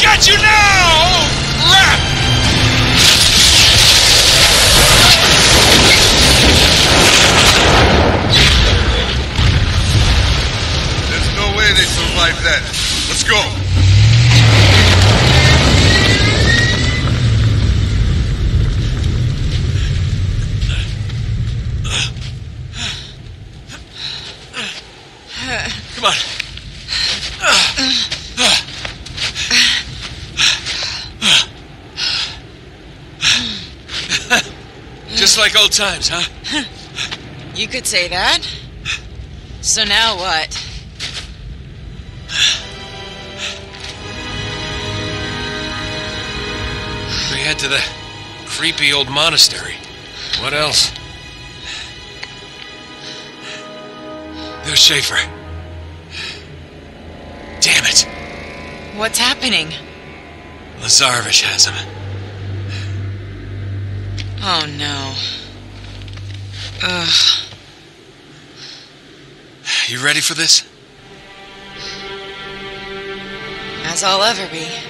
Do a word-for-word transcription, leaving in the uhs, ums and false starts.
got you now! Rat! There's no way they survived that. Let's go. Come on. Just like old times, huh? You could say that. So now what? We head to the creepy old monastery. What else? There's Schaefer. Damn it. What's happening? Lazarevich has him. Oh no. Ugh. You ready for this? As I'll ever be.